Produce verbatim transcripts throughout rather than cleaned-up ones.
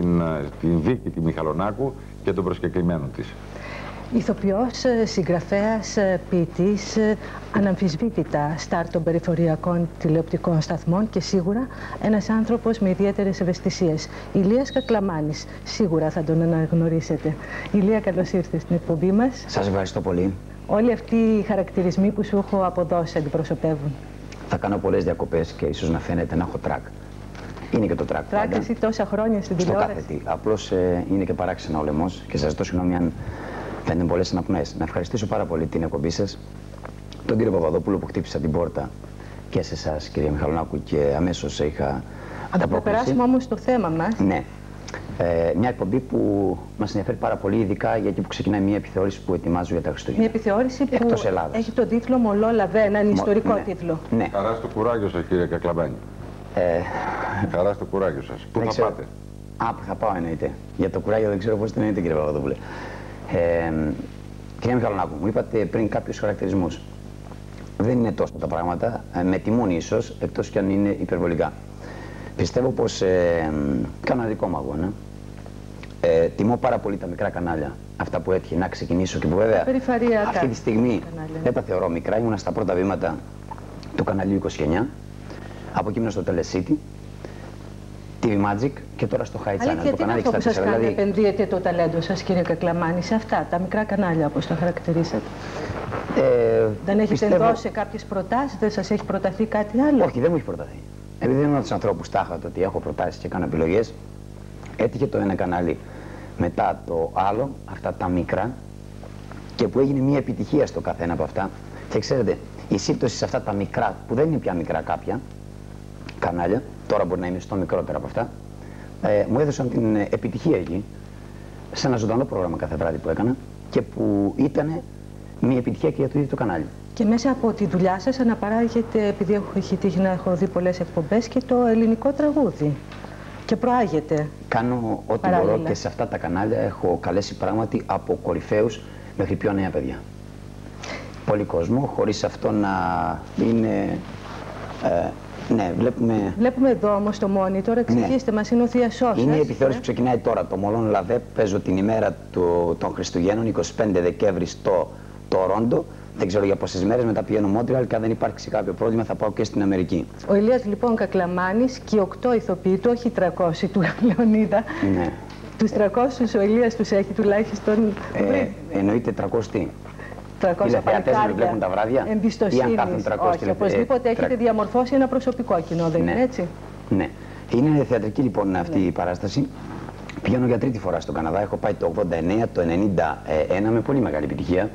την, την Βίκη τη Μιχαλονάκου και τον προσκεκλημένο της. Ηθοποιός, συγγραφέας, ποιητής, αναμφισβήτητα στάρ των περιφοριακών τηλεοπτικών σταθμών και σίγουρα ένας άνθρωπος με ιδιαίτερες ευαισθησίες. Ηλίας Κακλαμάνης, σίγουρα θα τον αναγνωρίσετε. Ηλία, καλώς ήρθες στην εκπομπή μας. Σας ευχαριστώ πολύ. Όλοι αυτοί οι χαρακτηρισμοί που σου έχω αποδώσει αντιπροσωπεύουν. Θα κάνω πολλές διακοπές και ίσως να φαίνεται να έχω τρακ. Είναι και το τρακ. Τρακ εσύ τόσα χρόνια στην τηλεόραση. Στο κάθε τι. Απλώς ε, είναι και παράξενο ο λαιμός και σας ζητώ συγγνώμη αν φαίνεται πολλές αναπνοές. Να ευχαριστήσω πάρα πολύ την εκπομπή σας, τον κύριο Παπαδόπουλο που χτύπησα την πόρτα και σε εσάς, κύριε Μιχαλονάκου, και αμέσως είχα ανταπόκριση. Θα περάσουμε όμως στο θέμα μας. Ναι. Ε, μια εκπομπή που μας ενδιαφέρει πάρα πολύ, ειδικά γιατί που ξεκινάει μια επιθεώρηση που ετοιμάζω για τα Χριστούγεννα. Μια επιθεώρηση που έχει τον τίτλο Μολό Λαβέ, έναν Μο... ιστορικό ναι. τίτλο. Ναι. Χαρά στο κουράγιο σας, κύριε Κακλαμάνη. Ε... Χαρά στο κουράγιο σας. Πού θα ξέρω... πάτε? Α, που θα πάω εννοείται. Για το κουράγιο δεν ξέρω πώς το εννοείται, κύριε Παπαδόπουλε. Ε, κύριε Μιχαλονάκου, μου είπατε πριν κάποιους χαρακτηρισμούς. Δεν είναι τόσο τα πράγματα, με τιμούν ίσως, εκτός κι αν είναι υπερβολικά. Πιστεύω πως ε, κάνω ένα δικό μου αγώνα. Ε, τιμώ πάρα πολύ τα μικρά κανάλια, αυτά που έτυχε να ξεκινήσω και που βέβαια αυτή τη στιγμή κανάλια. Δεν τα θεωρώ μικρά. Ήμουνα στα πρώτα βήματα του καναλιού είκοσι εννιά, από εκεί ήμουν στο Telecity, τι βι Magic και τώρα στο High Channel. Αλλά γιατί είναι αυτό που σας κάνει δηλαδή... επενδύετε το ταλέντο σας, κύριε Κακλαμάνη, σε αυτά τα μικρά κανάλια, όπως τα χαρακτηρίσατε? Ε, δεν έχετε πιστεύω... δώσει κάποιες προτάσεις, δεν σας έχει προταθεί κάτι άλλο? Όχι, δεν μου έχει προταθεί. Επειδή δεν είμαι από τους ανθρώπους τάχα ότι έχω προτάσεις και κάνω επιλογές, έτυχε το ένα κανάλι μετά το άλλο, αυτά τα μικρά, και που έγινε μια επιτυχία στο καθένα από αυτά. Και ξέρετε, η σύμπτωση σε αυτά τα μικρά, που δεν είναι πια μικρά κάποια κανάλια, τώρα μπορεί να είναι στο μικρότερα από αυτά, ε, μου έδωσαν την επιτυχία εκεί, σε ένα ζωντανό πρόγραμμα κάθε βράδυ που έκανα και που ήταν μια επιτυχία και για το ίδιο το κανάλι. Και μέσα από τη δουλειά σας αναπαράγεται, επειδή έχω τύχει να έχω δει πολλές εκπομπές, και το ελληνικό τραγούδι. Και προάγεται. Κάνω ό,τι μπορώ και σε αυτά τα κανάλια έχω καλέσει πράγματι από κορυφαίους μέχρι πιο νέα παιδιά. Πολύ κόσμο, χωρίς αυτό να είναι... Ε, ναι, βλέπουμε... Βλέπουμε εδώ όμως το monitor, εξηγήστε ναι. μας, είναι ο Θειασός. Είναι η επιθεώρηση ε? που ξεκινάει τώρα. Το Μολόν Λαβέ παίζω την ημέρα του, των Χριστουγέννων, εικοστή πέμπτη Δεκέμβρη στο Τορόντο. Δεν ξέρω για πόσες μέρες, μετά πηγαίνω Μόντρεαλ και αν δεν υπάρξει κάποιο πρόβλημα θα πάω και στην Αμερική. Ο Ηλίας λοιπόν Κακλαμάνης και οι οκτώ ηθοποιοί του, όχι οι τριακόσιοι του Λεωνίδα. Ναι. Τους τριακόσιους ο Ηλίας τους έχει τουλάχιστον. Ε, εννοείται τριακόσιοι. τριακόσια παλικάρια βλέπουν τα βράδια, εμπιστοσύνης. Όχι, οπωσδήποτε έχετε διαμορφώσει ένα προσωπικό κοινό, δεν είναι έτσι? Ναι. Είναι θεατρική λοιπόν αυτή η παράσταση. Πηγαίνω για τρίτη φορά στον Καναδά. Έχω πάει το ογδόντα εννέα, το ενενήντα ένα με πολύ μεγάλη επιτυχία.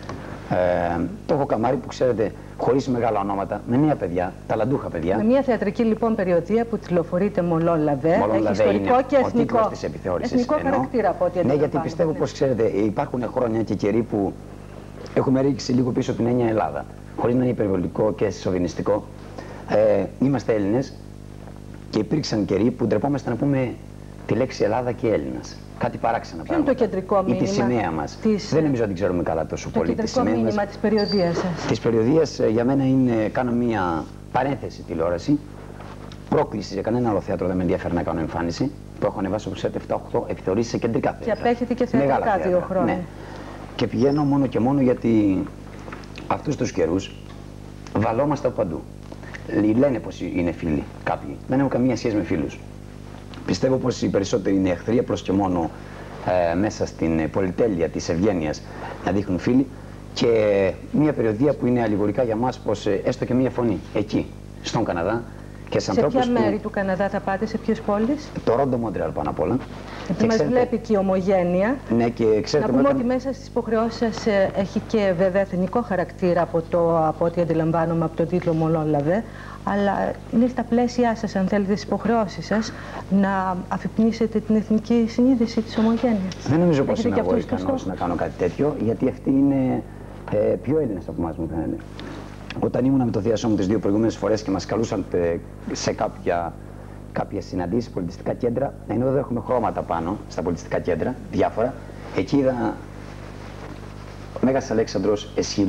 Ε, το έχω καμάρι που ξέρετε, χωρίς μεγάλα ονόματα, με νέα παιδιά, ταλαντούχα παιδιά. Με μια θεατρική λοιπόν περιοδία που τηλεφορείται Μολό Λαβέ, έχει ιστορικό και εθνικό, εθνικό χαρακτήρα από ό,τι. Ναι, γιατί πιστεύω πως ξέρετε, υπάρχουν χρόνια και καιροί που έχουμε ρίξει λίγο πίσω την έννοια Ελλάδα. Χωρίς να είναι υπερβολικό και σοβινιστικό. Ε, είμαστε Έλληνες και υπήρξαν καιροί που ντρεπόμαστε να πούμε τη λέξη Ελλάδα και Έλληνας. Κάτι παράξενα πράγματα. Ποιο είναι το κεντρικό μήνυμα? Ή τη σημαία μας. Της... Δεν νομίζω ότι την ξέρουμε καλά τόσο το πολύ. Το κεντρικό μήνυμα της περιοδίας σας. Της περιοδίας για μένα είναι, κάνω μια παρένθεση τηλεόραση. Πρόκληση για κανένα άλλο θέατρο δεν με ενδιαφέρει να κάνω εμφάνιση. Το έχω ανεβάσει όπως επτά οκτώ επιθεωρήσεις σε κεντρικά θέατρα. Και απέχετε και θεατρικά δύο χρόνια. Ναι. Και πηγαίνω μόνο και μόνο γιατί αυτούς τους καιρούς βαλόμαστε από παντού. Λένε πως είναι φίλοι κάποιοι. Δεν έχω καμία σχέση με φίλους. Πιστεύω πως οι περισσότεροι είναι εχθροί, απλώς και μόνο ε, μέσα στην πολυτέλεια της ευγένειας να δείχνουν φίλοι, και μια περιοδία που είναι αλληγορικά για μας πως ε, έστω και μια φωνή εκεί, στον Καναδά. Και σε, σε ποια που... μέρη του Καναδά θα πάτε, σε ποιες πόλεις? Το Ρόντο, Μόντρεαλ πάνω απ' όλα. Γιατί μας ξέρετε... βλέπει και η ομογένεια. Ναι, και ξέρετε, να πούμε όταν... ότι μέσα στις υποχρεώσεις σας ε, έχει και βέβαια εθνικό χαρακτήρα από, το, από ό,τι αντιλαμβάνομαι από τον τίτλο Μολόν Λαβέ. Αλλά είναι στα πλαίσια σας, αν θέλετε, τις υποχρεώσεις σας, να αφυπνίσετε την εθνική συνείδηση της ομογένειας. Δεν νομίζω πως είμαι εγώ ικανός να κάνω κάτι τέτοιο, γιατί αυτοί είναι ε, πιο Έλληνες από εμάς, μου φαίνεται. Όταν ήμουν με το Θειασό μου τις δύο προηγούμενες φορές και μας καλούσαν ε, σε κάποια, κάποιες συναντήσεις, πολιτιστικά κέντρα, ενώ εδώ έχουμε χρώματα πάνω στα πολιτιστικά κέντρα, διάφορα, εκεί είδα ο Μέγας Αλέξανδρος Εσχύλος,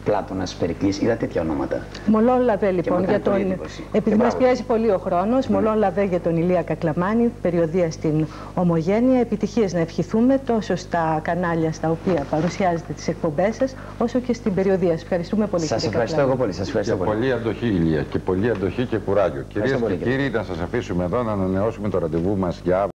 Πλάτωνας, Περικλής, είδα τέτοια ονόματα. Μολόν Λαβέ, λοιπόν, για τον... επειδή μας πιέζει πολύ ο χρόνος, mm. Μολόν Λαβέ για τον Ηλία Κακλαμάνη, περιοδεία στην Ομογένεια. Επιτυχίες να ευχηθούμε τόσο στα κανάλια στα οποία παρουσιάζετε τις εκπομπές σας, όσο και στην περιοδεία. Σας ευχαριστούμε πολύ. Σας ευχαριστώ εγώ πολύ. Σας ευχαριστώ πολύ. Πολύ αντοχή, Ηλία, και πολύ αντοχή και κουράγιο. Κυρίες και κύριοι, να σας αφήσουμε εδώ να ανανεώσουμε το ραντεβού μας για